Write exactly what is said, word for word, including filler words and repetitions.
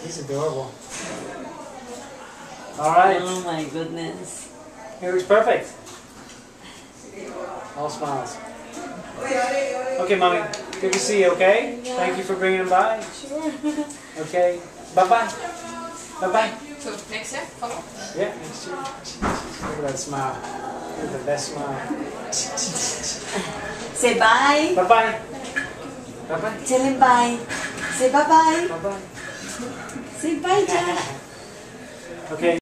He's adorable. All right. Oh my goodness. He looks perfect. All smiles. Okay, Mommy. Good to see you, okay? Yeah. Thank you for bringing him by. Sure. Okay. Bye-bye. Bye-bye. So, next year, follow. Yeah, next year. Look at that smile. Look at the best smile. Say bye. Bye-bye. Bye-bye. Tell him bye. Say bye-bye. Bye-bye. Say bye, Jack. Okay.